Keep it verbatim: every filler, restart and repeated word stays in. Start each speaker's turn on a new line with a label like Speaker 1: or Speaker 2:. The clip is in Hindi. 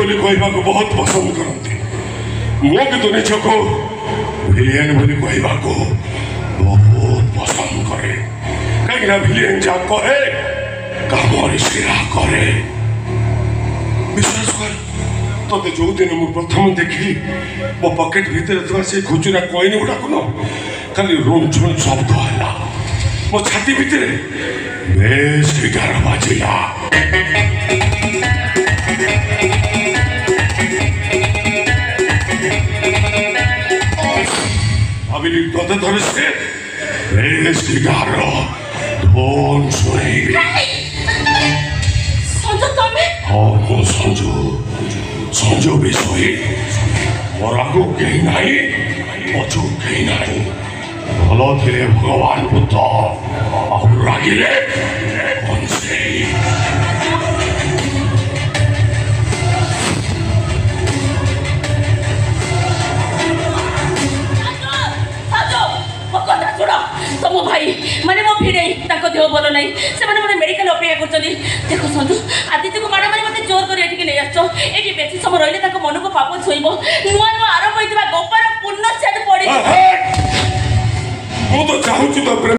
Speaker 1: बोली कहवा को बहुत पसंद करती मो भी तो निजको विलेन बोली कहवा को बहुत पसंद करे कहीं विलेन जा कहे काम सेरा करे विश्वास कर तो जो दिन मु प्रथम देखी मो पॉकेट भीतर से खुचुरा कॉइन गुड़ा को खाली रुण झुण शब्द है मो छाती भीतर बेस गिटार बाजिला भाविली तोते धर से बेस गिटार धोन सुनी
Speaker 2: संजू तमे
Speaker 1: हाँ मो संजू संजू बिस्वा मोर आगु कहीं नहीं पछु कहीं नहीं भलो थे भगवान बुद्ध और रागिले कौन से
Speaker 2: तुम भाई माने मो भिड़े ताको देह भल नहीं से माने मने मेडिकल अपेक्षा करछनी देखो संजू आदित्य को मारा मारी मते जोर कर एठी ले आछो एठी बेसी समय रहले ताको मन को पाप छोइबो नुआ नुआ आरंभ होइतबा गोपार पूर्ण छेद पड़ी
Speaker 1: मु तो चाहूची तो